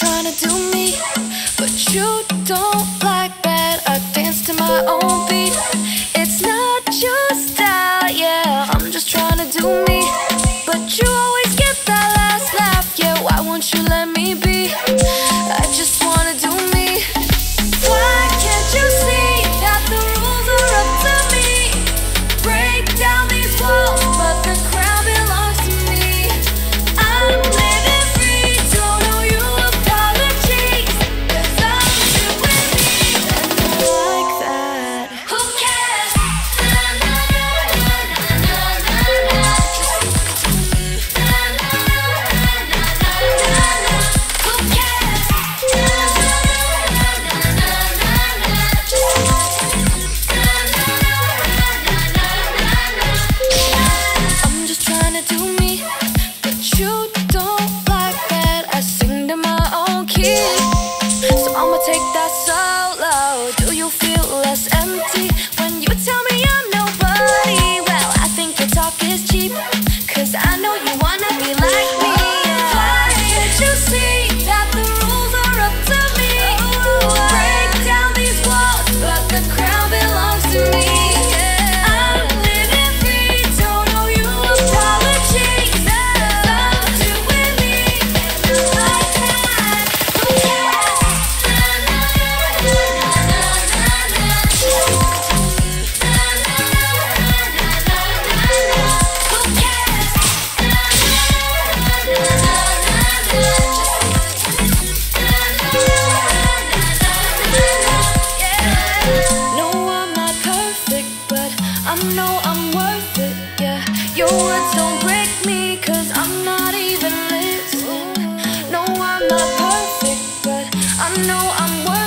trying to do me, but you don't like that I dance to my own beat. It's not your style, yeah, I'm just trying to do me, but you always get that last laugh. Yeah, why won't you let me be? I just wanna do me. Why can't you see that the rules are up to me? Break down these walls, but the crown belongs to me. I'm living free, don't owe you apologies, 'cause I'm doing me, and I like that. Who cares? Na, na, na, na, na, na, na. Just do me. Na, na, na, na, na, na, na. Who cares? Na, na, na, na, na, na, na. Just do me. Na, na, na, na, na, na, na. I'm just trying to do me, but you don't like that I sing to my own key. So I'ma take that solo. Do you feel less empty when you tell me I'm nobody? Well, I think your talk is cheap, 'cause I know you wanna be like me. Why can't you see that the rules are up to me? Break down these walls, but the crown belongs to me. I'm living free, don't owe you apologies, 'cause I'm doing me, and I like that. Who cares? Na, na, na, na, na, na, na. Just do me. Na, na, na, na, na, na, na. Who cares? Na, na, na, na, na, na, na. Just do me. Na, na, na, na, na, na, na. Yeah. No, I'm not perfect, but I know I'm worth it, yeah. Your words don't break me, 'cause I'm not even listening. No, I'm not perfect, but I know I'm worth it.